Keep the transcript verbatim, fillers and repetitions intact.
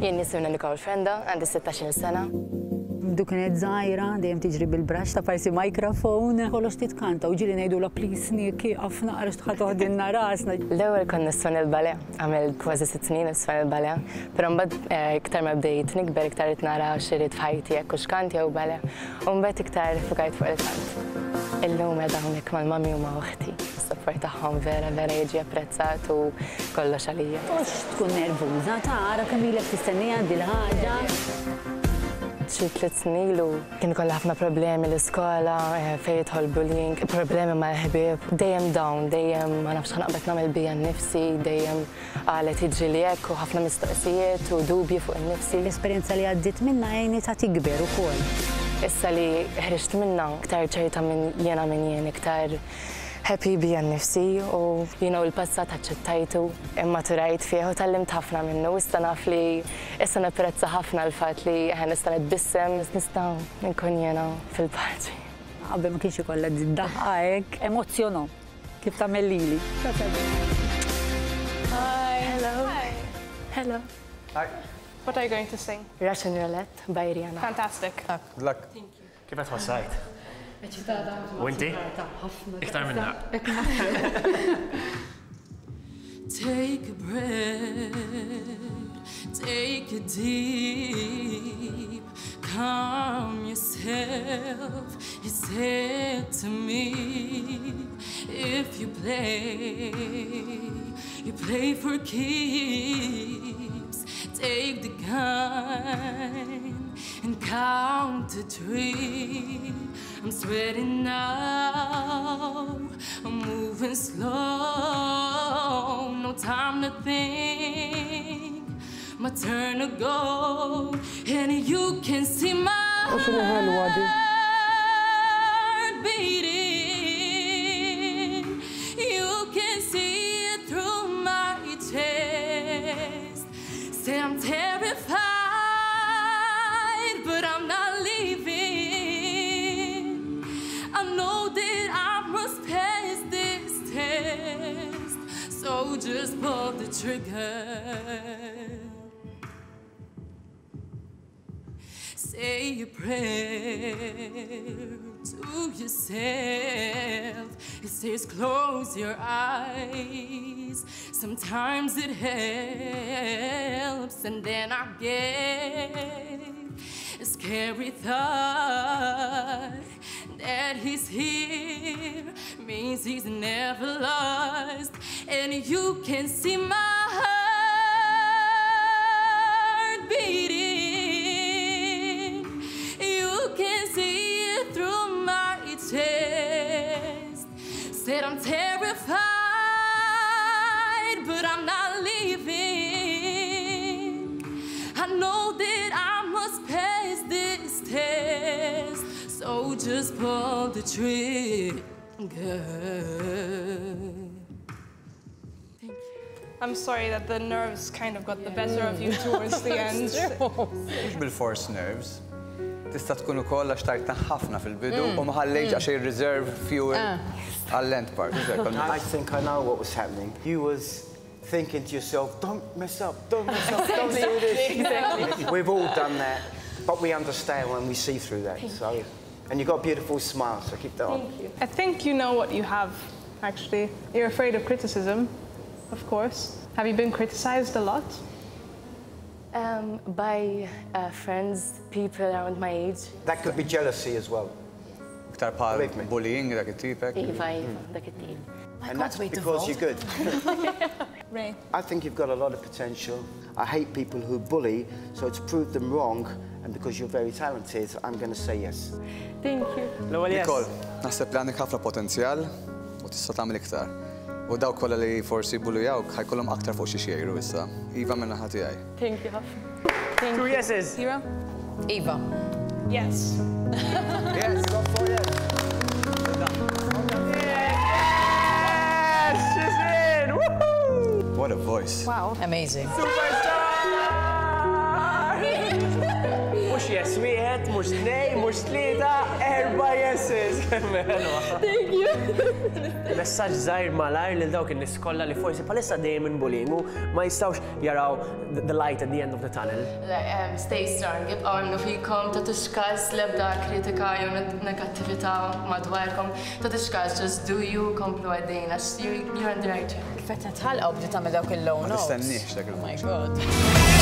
Jien nisuna Nicole Frendo, għandi setax-il sena. Du kienet żgħira, dejjem tiġri bil-brax ta' parsi mikrofon, kollox titkanta u ġieli ngħidulha please sneaky qaf naqra x'tħa toħdilna rasna. L-ewwel kont nisfan il-bale, għamel kważi sitt snin nisfan il-bale, però mbagħad iktar ma bdejt nikber iktar rid nara x'irid f'ħajti jekk hux kant jew bale, u mbagħad iktar fukajt fuq il-kant. Illum qiegħda hawnhekk mal-mami u ma' uħti. Is-support tagħhom vera vera jiġi apprezzat u kollox għalija. Mhux tkun nervuża tara kemm ilek tistennija dil ħaġa. Xi tliet snin ilu kien ikollha ħafna problemi l-iskola, fejn jidħol bullying, problemi mal-ħbieb, dejjem dawn, dejjem ma nafx ħanaqbad nagħmel bija nnifsi, dejjem qalet jiġri hekk u ħafna mistoqsijiet u dubji fuq innifsi. L-esperjenza li għaddiet minnha għajni ta' tikber ukoll. Issa li ħriġt minnha iktar ċerta minn jiena minn jien, iktar happy bija nnifsi u jiena l-passat aċċettajtu imma turajt fih u tallimt ħafna minnu. Issa naf li issa napprezza ħafna l-fatt li nista' nitbissem, nista' nkun jiena fil-paċi. Qabel ma kienx ikollha tiddaħħa hekk, emozzjono kif tagħmel lili. Hi. Hello. Hi. Hello. Hi. What are you going to sing? Russian Roulette by Rihanna. Fantastic. Good luck. Kif qed ħossajt? U inti? Iktar minna. Take a breath, take it deep, calm yourself, you said to me, if you play, you play for keeps, take the gun and count to three. I'm sweating now, I'm moving slow, no time to think, my turn to go, and you can see my heart beating, you can see it through my chest, say I'm terrified, but I'm not leaving. I know that I must pass this test, so just pull the trigger. Say a prayer to yourself. It says close your eyes. Sometimes it helps, and then I get a scary thought that he's here means he's never lost, and you can see my heart beating, you can see it through my chest, said I'm terrified, but I'm not leaving, I know that I must pass this test, so just pull the trigger. Thank you. I'm sorry that the nerves kind of got the better of you towards the end. Mhux bil-force nerves. Tista' tkun ukoll għax tajtna ħafna fil-bidu u ma ħallejx għax ir-reserve fuel għall-end part. I think I know what was happening. You was thinking to yourself, don't mess up, don't mess up, don't do this. Exactly. We've all done that, but we understand when we see through that. So, and you've got a beautiful smile, so keep that on. Thank you. I think you know what you have, actually. You're afraid of criticism, of course. Have you been criticized a lot? Um, by uh, friends, people around my age. That could be jealousy as well. Iktar bħal bullying dak it-tipek. Iva, iva, dak it-tip. And that's because you're good. Ray. I think you've got a lot of potential. I hate people who bully, so to prove them wrong, and because you're very talented, I'm going to say yes. Thank you. Nicole, naħseb li għandek ħafna potenzjal u tista' tagħmel iktar. U dawk kollha li forsi bullujawk ħajkollhom aktar fuq xi xejru issa. Iva minn naħa tiegħi. Thank you ħafna. Thank Two you. yeses. Zero? Iva. Yes. Yes, got four yes. Yes! She's in! Woohoo! What a voice. Wow. Amazing. Superstar! Mhux yes wieħed, mhux tnej, mhux tlieta, erba' yeses. Thank you. Messaġġ żgħir malajr lil dawk in-nies kollha li forsi bħalissa dejjem inbullying u ma jistgħux jaraw the light at the end of the tunnel. Um, stay strong, jibqgħu għamlu fikom, ta' tixkas l-ebda kritika jew negattività madwarkom, ta' tixkas just do you, komplu għaddejn, għax you're on the right track. Fetta tħalqaw bdi tagħmel dawk il-low notes. Ma tistenniex dak il-moment. Oh my God.